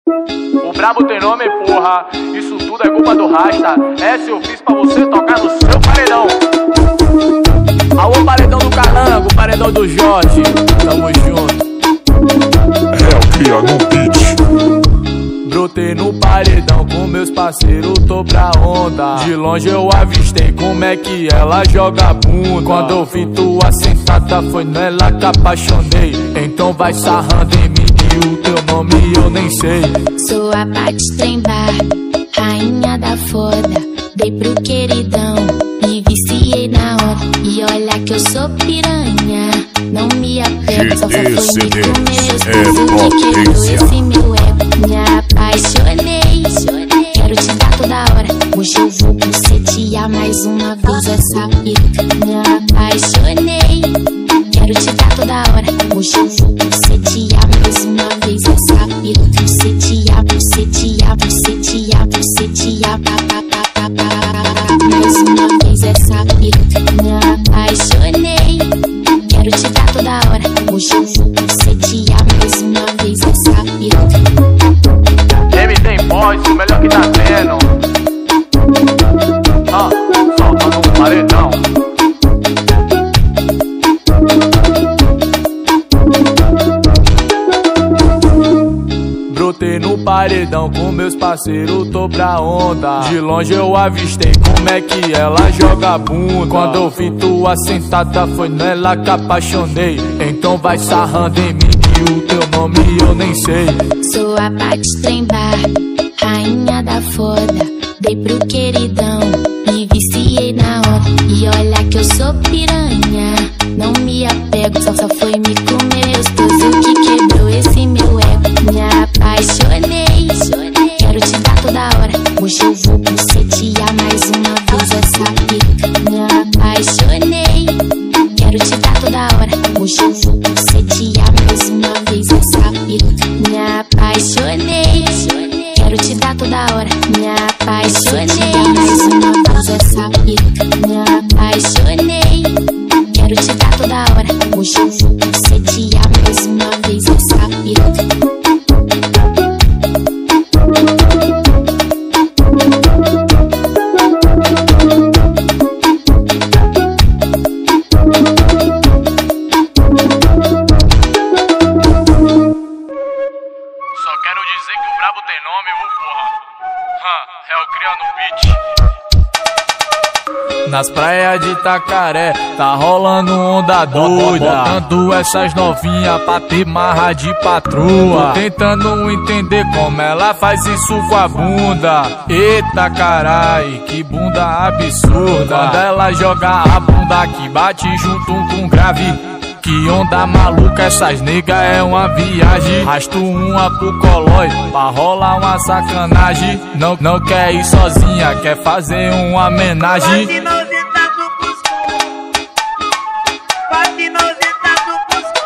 O brabo tem nome, porra. Isso tudo é culpa do Rasta. Essa eu fiz pra você tocar no seu paredão. Alô, paredão do Calango, paredão do Jorge. Tamo junto. Cria no beat. Brotei no paredão com meus parceiros, tô pra onda. De longe eu avistei como é que ela joga bunda. Quando eu vi tua sentada foi nela que apaixonei. Então vai sarrando em mim que o teu nome eu nem sei. Sou a Paty Trembar, rainha da foda. Dei pro queridão, me viciei na hora. E olha que eu sou piranha, não me apego. Só foi me comer os pulsos que quebrou esse meu ego. Me apaixonei, quero te dar toda hora. Hoje eu vou bucetear mais uma vez essa pica. Me apaixonei, quero te dar toda hora. Hoje eu vou bucetear mais uma vez essa pica. Bucetear, bucetear, bucetear, bucetear, mais uma vez essa pica. Me apaixonei, quero te dar toda hora. Hoje eu vou bucetear mais uma vez essa pica. Game tem voz, o melhor que tá tendo. Solta no paredão. Brotei no paredão com meus parceiros, tô pra onda. De longe eu avistei como é que ela joga bunda. Quando eu vi tua sentada foi nela que apaixonei. Então vai sarrando em mim que o teu nome eu nem sei. Sou a Paty Trembar, rainha da foda. Dei pro queridão, me viciei na hora. E olha que eu sou piranha, não me apego. Só foi me comer os pulsos que quebrou esse meu ego. Me apaixonei, quero te dar toda hora. Hoje eu vou bucetear mais uma vez essa pica. Me apaixonei, quero te dar toda hora. Hoje eu vou bucetear mais uma vez essa pica. Me apaixonei, quero te dar toda hora. Me apaixonei, mais uma vez essa pica. Me apaixonei, quero te dar toda hora. Hoje eu vou bucetear mais uma vez essa pica. Só quero dizer que o brabo tem nome, porra. Cria no beat. Nas praias de Itacaré tá rolando onda doida, botando essas novinhas pra ter marra de patroa. Tô tentando entender como ela faz isso com a bunda. Eita carai, que bunda absurda. Quando ela joga a bunda que bate junto com grave. Que onda maluca, essas nega é uma viagem. Rasto uma pro colói, pra rolar uma sacanagem. Não quer ir sozinha, quer fazer uma homenagem. Bate 90 do Cusco, bate 90 do Cusco.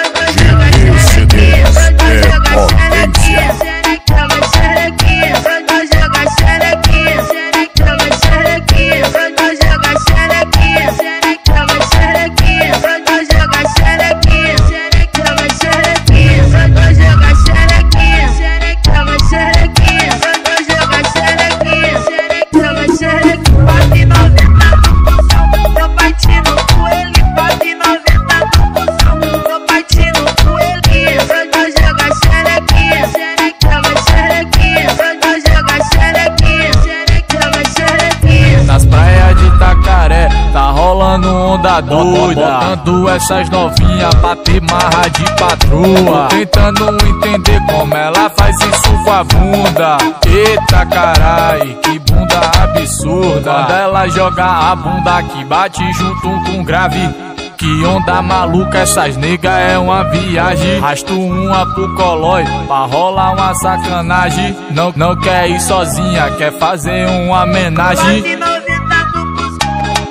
Onda doida, botando essas novinhas pra ter marra de patroa. Tô tentando entender como ela faz isso com a bunda. Eita carai, que bunda absurda. Quando ela joga a bunda que bate junto com grave. Que onda maluca, essas nega é uma viagem. Rasto uma pro colói, pra rolar uma sacanagem. Não quer ir sozinha, quer fazer uma homenagem. Bate 90 do Cusco,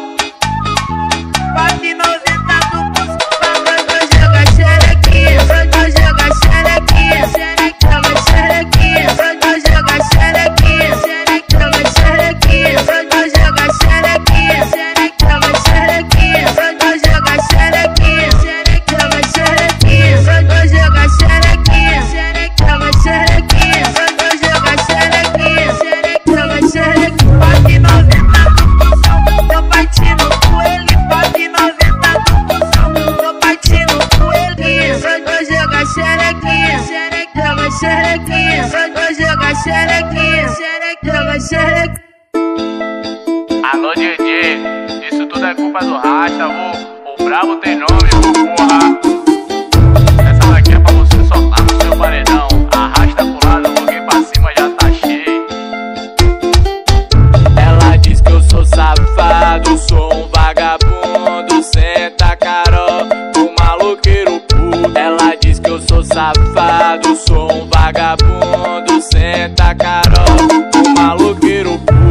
bate 90 do Cusco. Vai jogar xerequinha, vai jogar xerequinha, joga xerequinha, vai jogar xerequinha, joga xerequinha, vai jogar xerequinha, joga xerequinha, vai jogar xerequinha, joga xerequinha, vai jogar xerequinha, joga xerequinha. xerequinha, só joga xerequinha, joga xerequinha. Alô, DJ, isso tudo é culpa do Rasta, o brabo tem nome, porra. Essa daqui é pra você soltar no seu paredão. Arrasta pro lado, porque pra cima já tá cheio. Ela diz que eu sou safado, sou um vagabundo, senta Carol, o maloqueiro puto. Ela diz que eu sou safado, sou um vagabundo, senta Carol, o maloqueiro puto.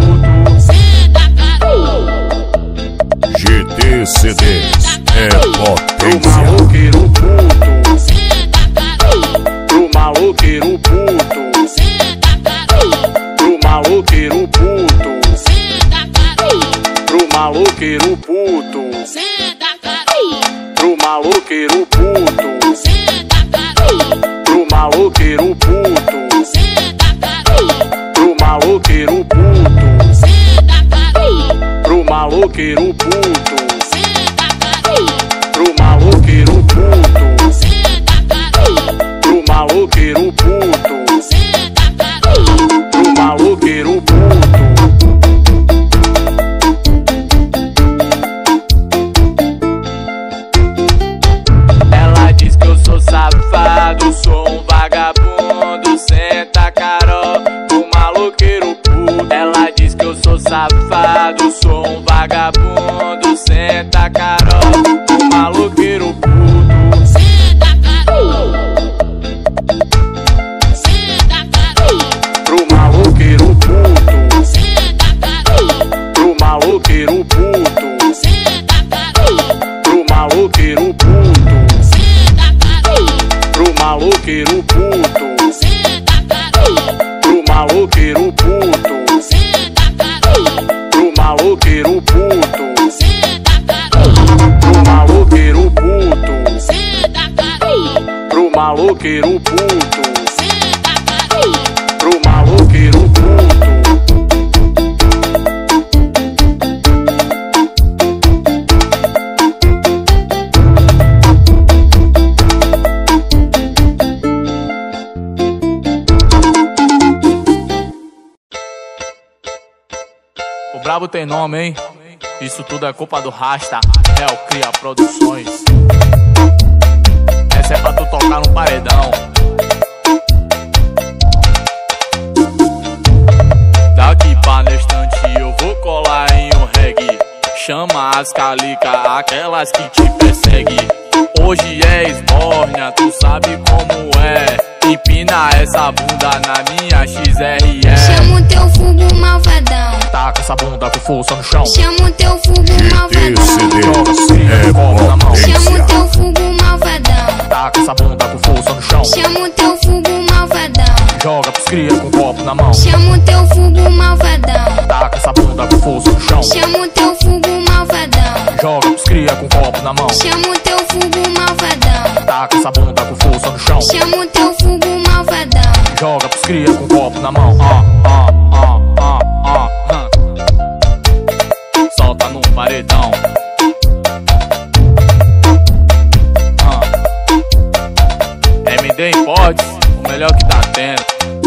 GT CDs é potência. Pro maloqueiro puto, pro maloqueiro puto, pro maloqueiro puto, pro maloqueiro puto, pro maloqueiro puto, pro maloqueiro puto, pro maloqueiro puto, pro maloqueiro puto, pro maloqueiro puto, pro maloqueiro puto, pro maloqueiro puto. Ela diz que eu sou safado, sou um vagabundo, senta Carol, pro maloqueiro puto. Ela diz que eu sou safado, sou um vagabundo, senta Carol, pro maloqueiro puto. Pro maloqueiro puto, pro maloqueiro puto, pro maloqueiro puto, pro maloqueiro puto, pro maloqueiro puto, pro maloqueiro puto, pro maloqueiro puto, pro maloqueiro puto, pro maloqueiro puto. O brabo tem nome, hein? Isso tudo é culpa do Rasta, Real Cria Produções. Essa é pra tu tocar no paredão. Daqui pra na estante eu vou colar em um reggae. Chama as calica, aquelas que te perseguem. Hoje é esbórnia, tu sabe como é. Empina essa bunda na minha XRE. Chama o teu fogo malvadão, Taca essa bunda com força no chão. chama o teu fogo GT malvadão, CDs é potência. chama o teu fogo malvadão, Taca essa bunda com força no chão. chama o teu fogo malvadão, Joga pros cria com copo na mão. chama o teu fogo malvadão, Taca essa bunda com força no chão. chama o teu fogo malvadão, Joga pros cria com copo na mão. chama o teu fogo malvadão, Taca essa bunda com força no chão. chama o teu fogo malvadão, Joga pros cria com copo na mão. Solta no paredão. MD Imports, o melhor que tá tendo.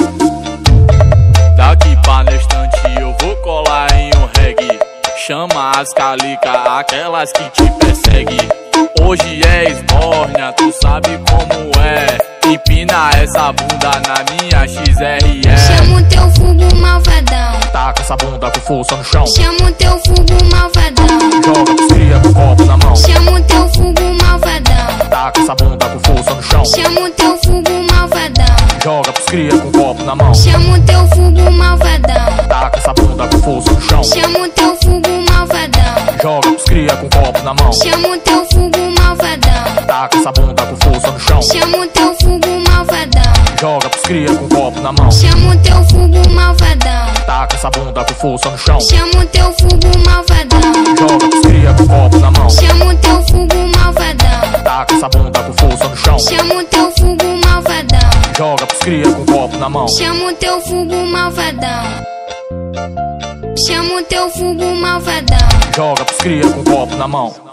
Daqui pra na estante eu vou colar em um reggae. Chama as calica, aquelas que te perseguem. Hoje é esbórnia, tu sabe como é. Empina essa bunda na minha XRE. chama o teu fogo malvadão, Taca essa bunda com força no chão. chama o teu fogo malvadão, Joga pros cria com copo na mão. chama o teu fogo malvadão, Taca essa bunda com força no chão. chama o teu fogo malvadão, Joga pros cria com copo na mão. chama o teu fogo malvadão, Taca essa bunda com força no chão. chama o teu fogo malvadão, Joga pros cria com copo na mão. chama o teu fogo malvadão, Taca essa bunda com força no chão. chama o teu fogo malvadão, Joga pros cria com copo na mão. chama o teu fogo malvadão, Taca essa bunda com força no chão. chama o teu fogo malvadão, Joga pros cria com copo na mão. chama o teu fogo malvadão, Taca essa bunda com força no chão. chama o teu fogo malvadão, Joga pros cria com copo na mão. chama o teu fogo malvadão, chama o teu fogo malvadão, Joga pros cria com copo na mão.